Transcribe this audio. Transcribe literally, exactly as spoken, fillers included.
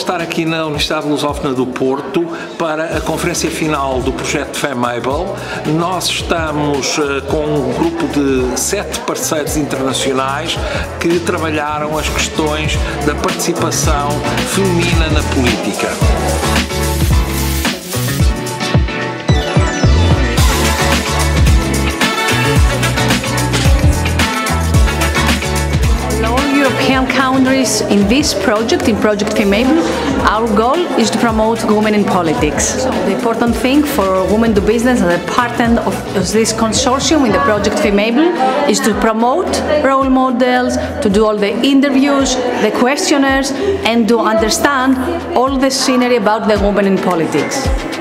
estar aqui na Universidade ULusófona do Porto para a conferência final do projeto F E M-ABLE. Nós estamos com um grupo de sete parceiros internacionais que trabalharam as questões da participação feminina na política. European countries in this project, in Project F E M-ABLE, our goal is to promote women in politics. So the important thing for women to business as a part of this consortium in the Project F E M-ABLE is to promote role models, to do all the interviews, the questionnaires, and to understand all the scenery about the women in politics.